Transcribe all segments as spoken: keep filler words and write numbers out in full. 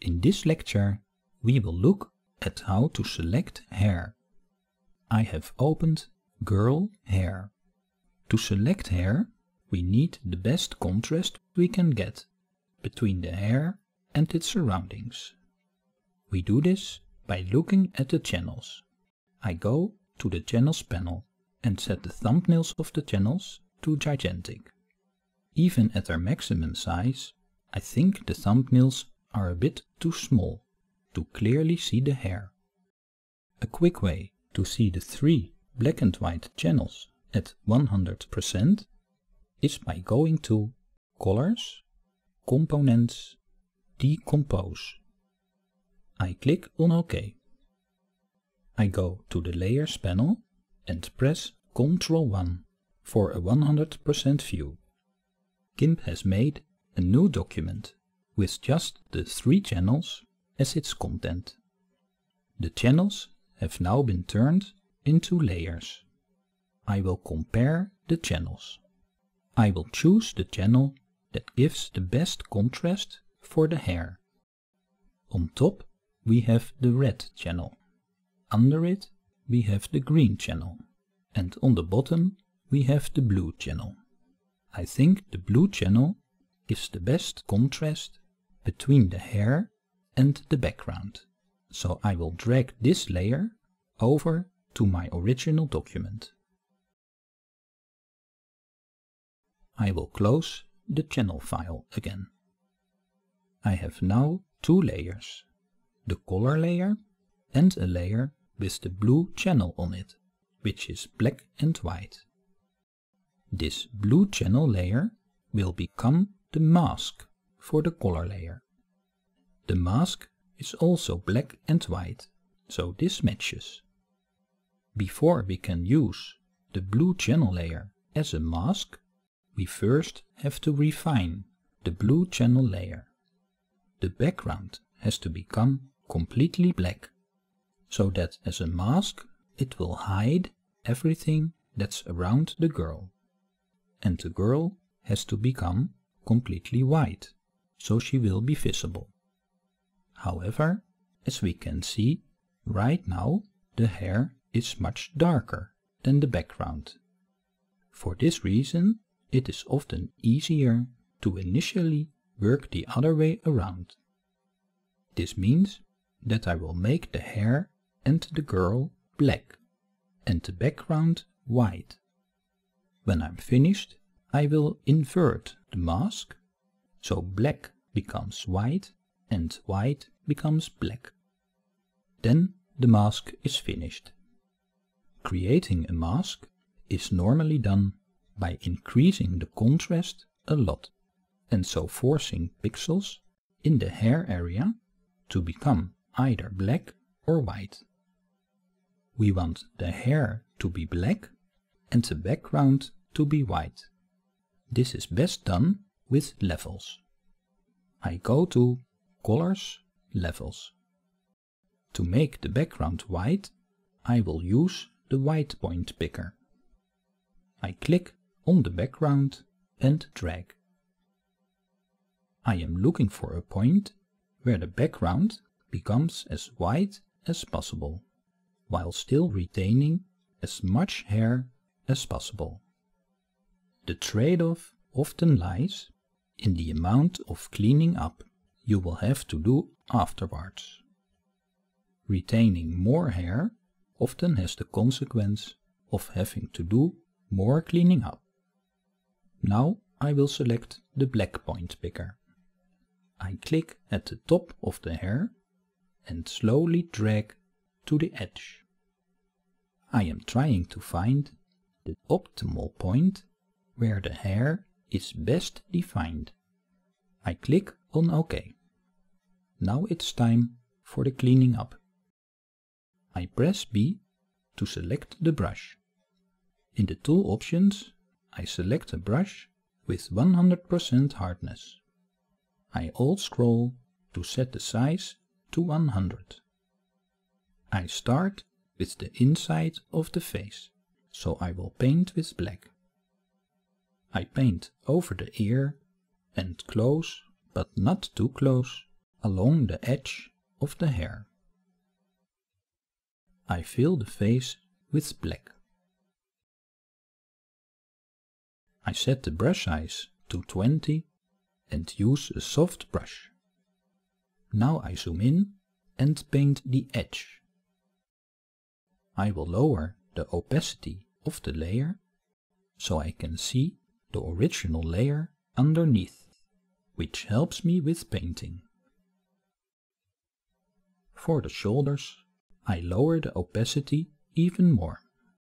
In this lecture, we will look at how to select hair. I have opened Girl Hair. To select hair, we need the best contrast we can get between the hair and its surroundings. We do this by looking at the channels. I go to the channels panel and set the thumbnails of the channels to gigantic. Even at their maximum size, I think the thumbnails are a bit too small to clearly see the hair. A quick way to see the three black and white channels at one hundred percent is by going to Colors, Components, Decompose. I click on OK. I go to the Layers panel and press control one for a one hundred percent view. GIMP has made a new document with just the three channels as its content. The channels have now been turned into layers. I will compare the channels. I will choose the channel that gives the best contrast for the hair. On top we have the red channel. Under it we have the green channel. And on the bottom we have the blue channel. I think the blue channel gives the best contrast between the hair and the background. So I will drag this layer over to my original document. I will close the channel file again. I have now two layers, the color layer and a layer with the blue channel on it, which is black and white. This blue channel layer will become the mask for the color layer. The mask is also black and white, so this matches. Before we can use the blue channel layer as a mask, we first have to refine the blue channel layer. The background has to become completely black, so that as a mask it will hide everything that's around the girl. And the girl has to become completely white, so she will be visible. However, as we can see, right now the hair is much darker than the background. For this reason, it is often easier to initially work the other way around. This means that I will make the hair and the girl black and the background white. When I'm finished, I will invert the mask, so black becomes white and white becomes black. Then the mask is finished. Creating a mask is normally done by increasing the contrast a lot, and so forcing pixels in the hair area to become either black or white. We want the hair to be black and the background to be white. This is best done with levels. I go to Colors, Levels. To make the background white, I will use the white point picker. I click on the background and drag. I am looking for a point where the background becomes as white as possible, while still retaining as much hair as possible. The trade-off often lies in the amount of cleaning up you will have to do afterwards. Retaining more hair often has the consequence of having to do more cleaning up. Now I will select the black point picker. I click at the top of the hair and slowly drag to the edge. I am trying to find the optimal point where the hair is best defined. I click on OK. Now it's time for the cleaning up. I press B to select the brush. In the tool options, I select a brush with one hundred percent hardness. I alt scroll to set the size to one hundred. I start with the inside of the face, so I will paint with black. I paint over the ear and close, but not too close, along the edge of the hair. I fill the face with black. I set the brush size to twenty and use a soft brush. Now I zoom in and paint the edge. I will lower the opacity of the layer so I can see the original layer underneath, which helps me with painting. For the shoulders, I lower the opacity even more.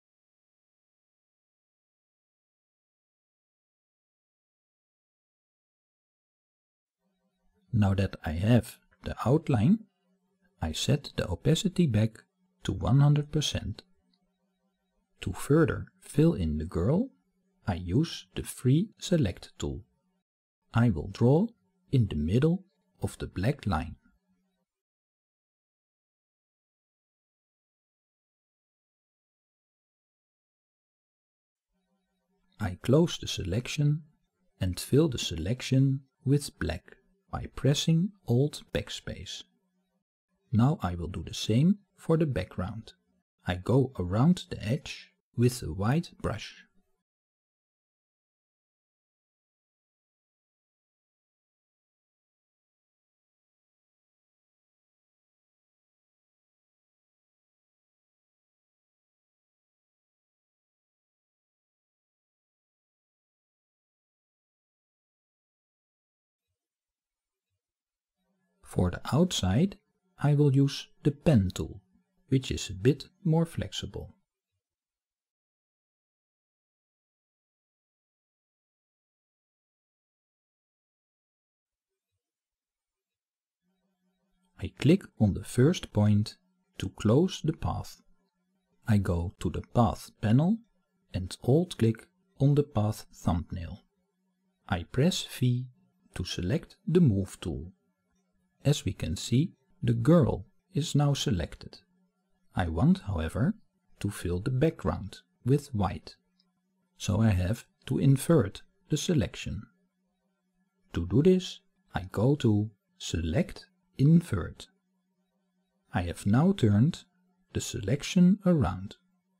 Now that I have the outline, I set the opacity back to one hundred percent. To further fill in the girl, I use the free select tool. I will draw in the middle of the black line. I close the selection and fill the selection with black by pressing Alt Backspace. Now I will do the same for the background. I go around the edge with a white brush. For the outside, I will use the pen tool, which is a bit more flexible. I click on the first point to close the path. I go to the Path panel and Alt-click on the Path thumbnail. I press V to select the Move tool. As we can see, the girl is now selected. I want, however, to fill the background with white, so I have to invert the selection. To do this, I go to Select, Invert. I have now turned the selection around.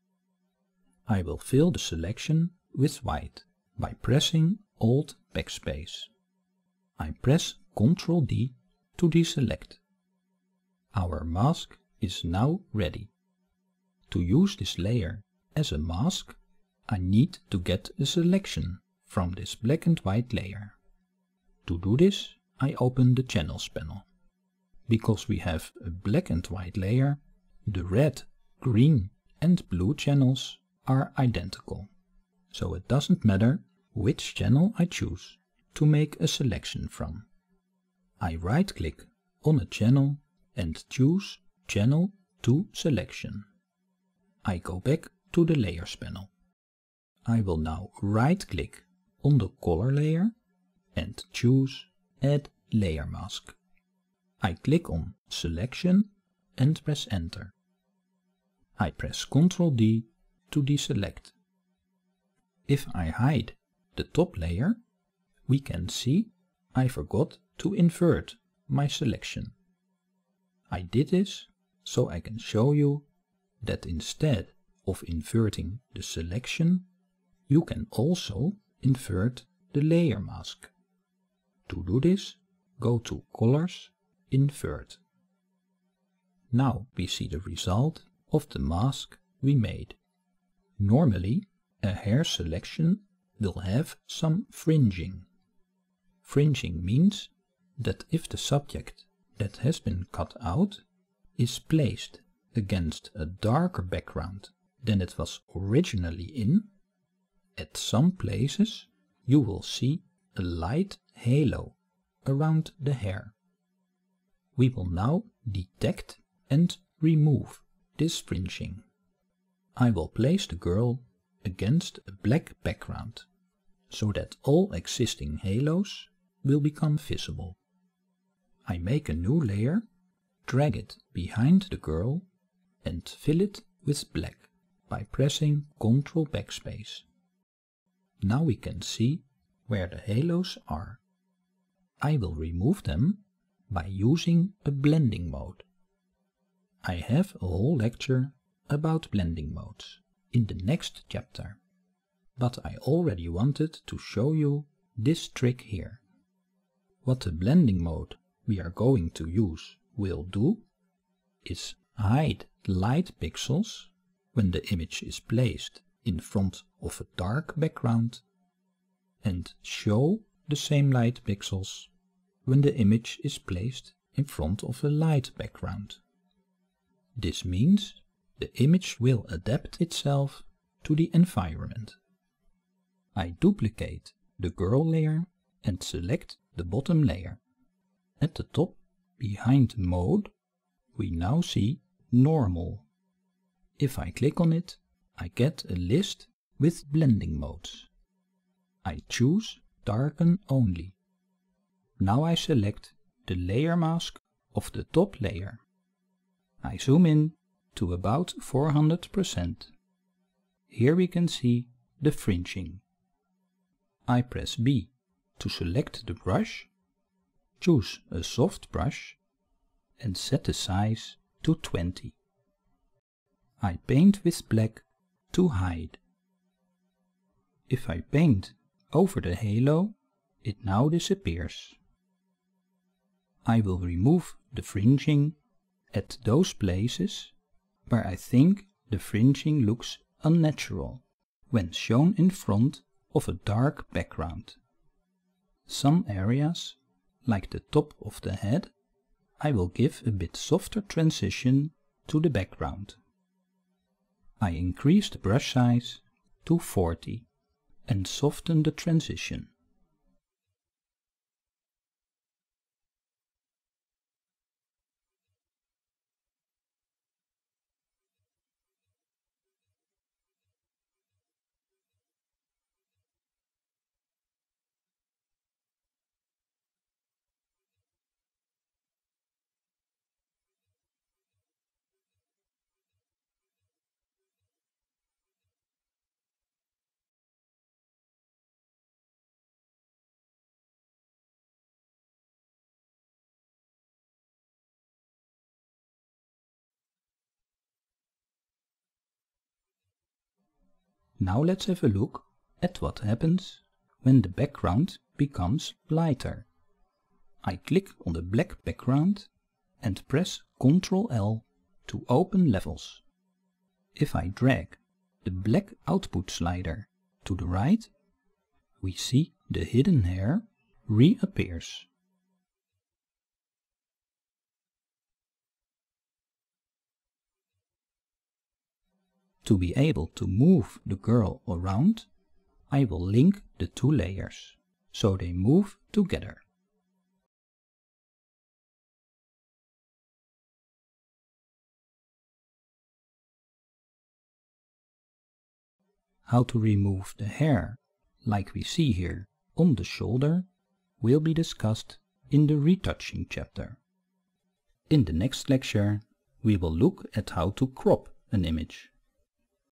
I will fill the selection with white by pressing Alt Backspace. I press control D to deselect. Our mask is now ready. To use this layer as a mask, I need to get a selection from this black and white layer. To do this, I open the Channels panel. Because we have a black and white layer, the red, green and blue channels are identical. So it doesn't matter which channel I choose to make a selection from. I right-click on a channel and choose Channel to Selection. I go back to the Layers panel. I will now right-click on the color layer and choose Add Layer Mask. I click on Selection and press Enter. I press control D to deselect. If I hide the top layer, we can see I forgot to invert my selection. I did this so I can show you that instead of inverting the selection, you can also invert the layer mask. To do this, go to Colors, Invert. Now we see the result of the mask we made. Normally, a hair selection will have some fringing. Fringing means that if the subject that has been cut out is placed against a darker background than it was originally in, at some places you will see a light halo around the hair. We will now detect and remove this fringing. I will place the girl against a black background, so that all existing halos will become visible. I make a new layer, drag it behind the girl and fill it with black by pressing control Backspace. Now we can see where the halos are. I will remove them by using a blending mode. I have a whole lecture about blending modes in the next chapter, but I already wanted to show you this trick here. What the blending mode we are going to use will do is hide light pixels when the image is placed in front of a dark background and show the same light pixels when the image is placed in front of a light background. This means the image will adapt itself to the environment. I duplicate the girl layer and select the bottom layer. At the top, behind Mode, we now see Normal. If I click on it, I get a list with blending modes. I choose Darken Only. Now I select the layer mask of the top layer. I zoom in to about four hundred percent. Here we can see the fringing. I press B to select the brush, choose a soft brush and set the size to twenty. I paint with black to hide. If I paint over the halo, it now disappears. I will remove the fringing at those places where I think the fringing looks unnatural when shown in front of a dark background. Some areas, like the top of the head, I will give a bit softer transition to the background. I increase the brush size to forty and soften the transition. Now let's have a look at what happens when the background becomes lighter. I click on the black background and press control L to open levels. If I drag the black output slider to the right, we see the hidden hair reappears. To be able to move the girl around, I will link the two layers, so they move together. How to remove the hair, like we see here on the shoulder, will be discussed in the retouching chapter. In the next lecture, we will look at how to crop an image.